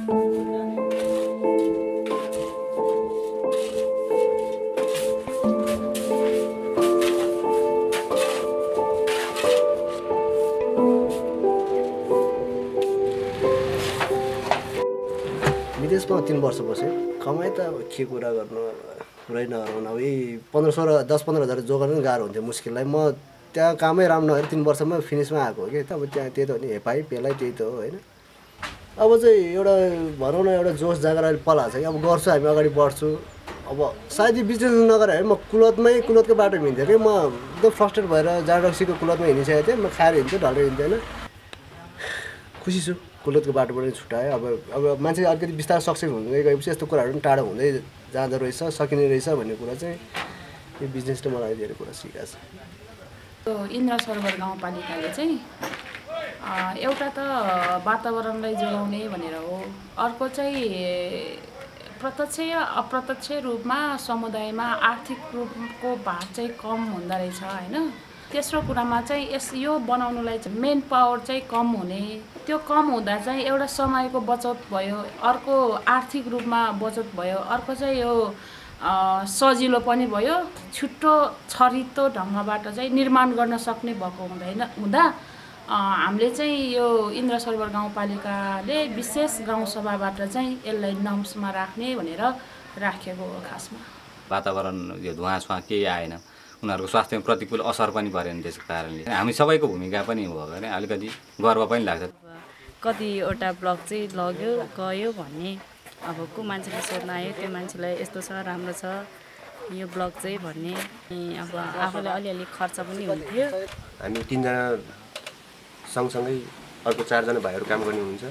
विदेशमा 3 वर्ष बसेँ। कमाइ त अब के कुरा गर्नु, पुरै नगरौँ। अब यही 15-16 10-15 हजार जोगाउनु पनि गाह्रो हुन्थ्यो मुस्किललाई। म त्यहाँ कामै राम्रो नगरेर 3 वर्षमा फिनिसमा आएको हो कि। अब त्यहाँ त्यही त हो नि, हेपाइ पेलाइ त्यही त हो होइन। अब चाहिँ एउटा भनौँ न एउटा जोस जागर अहिले पलाएको छ कि अब गर्छु हामी, अगाडि बढ्छु। अब सायद यो बिजनेस नगरेर म कुलतको बाटो हिँड्थेँ कि। म एकदम फ्रस्ट्रेट भएर जाडरक्सीको कुलतमा हिँडिसकेको थिएँ। म खाएर हिँड्थेँ, ढलेर हिँड्थेँ होइन। खुसी छु कुलतको बाटोबाट छुट्याएँ। अब मान्छे अलिकति बिस्तारै सक्सेस हुँदै गएपछि यस्तो कुराहरू पनि टाढो हुँदै जाँदो रहेछ, सकिने रहेछ भन्ने कुरा चाहिँ यो बिजनेसले मलाई धेरै कुरा सिकाएको छ। यो इन्द्र सरोवर गाउँपालिकाले चाहिँ एउटा त वातावरणलाई जोगाउने भनेर हो, अर्को चाहिँ प्रत्यक्ष या अप्रत्यक्ष रूपमा समुदायमा आर्थिक रूपको भार चाहिँ कम हुँदो रहेछ होइन। तेस्रो कुरामा चाहिँ यो बनाउनुलाई चाहिँ मेन पावर चाहिँ कम हुने, त्यो कम हुँदा चाहिँ एउटा समयको बचत भयो, अर्को आर्थिक रूपमा बचत भयो, अर्को चाहिँ यो सजिलो पनि भयो। छुट्टो छरितो ढङ्गबाट चाहिँ निर्माण गर्न सक्ने भएको हुँदा हामीले चाहिँ यो इन्द्र सरोवर गाउँपालिकाले विशेष गाउँसभाबाट चाहिँ यसलाई नम्समा राख्ने भनेर राखेको हो। खासमा वातावरण यो धुवाँसुवा केही आएन, उनीहरूको स्वास्थ्यमा प्रतिकूल असर पनि परेन। त्यसको कारणले हामी सबैको भूमिका पनि हो भने अलिकति गर्व पनि लाग्छ। कतिवटा ब्लग चाहिँ लग्यो गयो भन्ने, अब को मान्छेले सोध्न आयो त्यो मान्छेलाई यस्तो छ राम्रो छ यो ब्लग चाहिँ भन्ने, अब आफूलाई अलिअलि खर्च पनि हुन्थ्यो। हामी 3 जना सँगसँगै अर्को 4 जना भाइहरू काम गर्ने हुन्छ।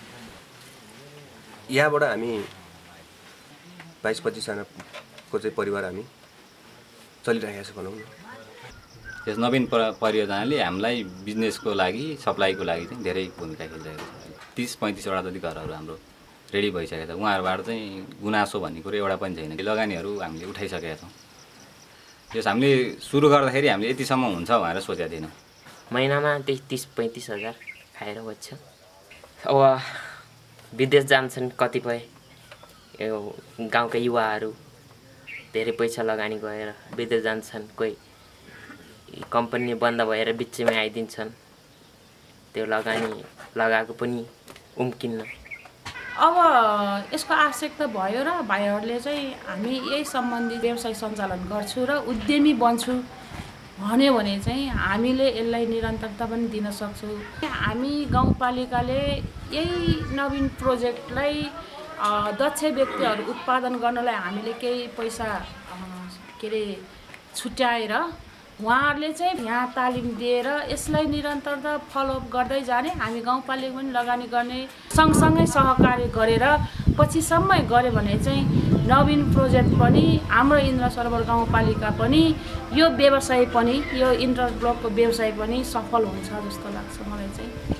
यहाँबाट हामी 22-25 जनाको चाहिँ परिवार हामी चलिरहेको छ भनौँ न। त्यस नवीन परियोजनाले हामीलाई बिजनेसको लागि सप्लाईको लागि चाहिँ धेरै भूमिका खेलिरहेको छ। 30-35 वटा जति घरहरू हाम्रो रेडी भइसकेको छ। उहाँहरूबाट चाहिँ गुनासो भन्ने कुरो एउटा पनि छैन। लगानीहरू हामीले उठाइसकेका छौँ। यस हामीले सुरु गर्दाखेरि हामीले यतिसम्म हुन्छ भनेर सोचेको थिएनौँ। महिनामा 30-35 हजार खाएर बच्छ। अब विदेश जान्छन् कतिपय यो गाउँका युवाहरू, धेरै पैसा लगानी गरेर विदेश जान्छन्। कोही कम्पनी बन्द भएर बिचैमा आइदिन्छन्, त्यो लगानी लगाएको पनि उम्किन्न। अब यसको आवश्यकता भयो र भाइहरूले चाहिँ हामी यही सम्बन्धी व्यवसाय सञ्चालन गर्छु र उद्यमी बन्छु भन्यो भने चाहिँ हामीले यसलाई निरन्तरता पनि दिन सक्छौँ। हामी गाउँपालिकाले यही नवीन प्रोजेक्टलाई दक्ष व्यक्तिहरू उत्पादन गर्नलाई हामीले केही पैसा छुट्याएर उहाँहरूले चाहिँ यहाँ तालिम दिएर यसलाई निरन्तरता फलोअप गर्दै जाने, हामी गाउँपालिका पनि लगानी गर्ने, सँगसँगै सहकार्य गरेर पछिसम्म गऱ्यो भने चाहिँ नवीन प्रोजेक्ट पनि हाम्रो इन्द्र सरोवर गाउँपालिका पनि यो व्यवसाय पनि यो इन्टर ब्लकको व्यवसाय पनि सफल हुन्छ जस्तो लाग्छ मलाई चाहिँ।